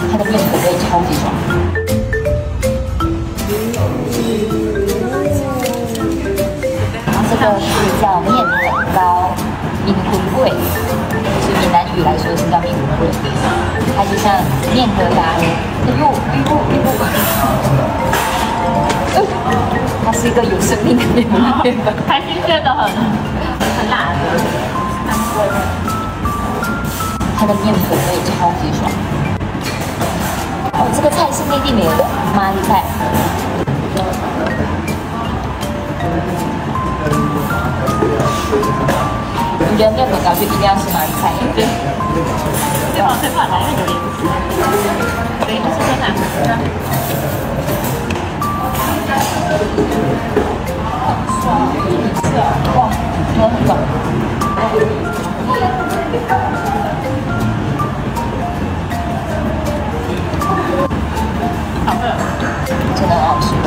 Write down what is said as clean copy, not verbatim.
它的面口味超级爽。然后这个是叫面粉糕，面粉粿，就是闽南语来说是叫面粉粿，它就像面疙瘩，它是一个有生命的面粉， 还新鲜的很辣的。 它的面粉味超级爽。哦，这个菜是内地没有的，妈的菜。我觉得面粉糕就一定要吃妈的菜，对。 最好最怕来源有点不行。对，这是真的。 爽，哇，真的很爽。 好饿， 真的很好吃。